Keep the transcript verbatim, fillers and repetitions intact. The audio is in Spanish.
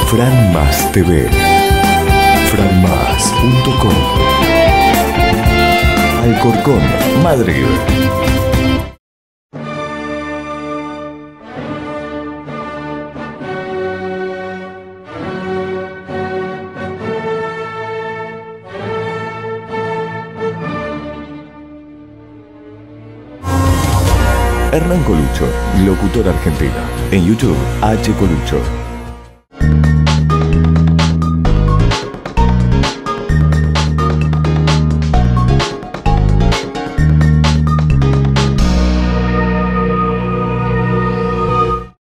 Fran Mas T V. fran mas punto com. Alcorcón, Madrid. Hernán Colucho, locutor argentino. En YouTube, H. Colucho.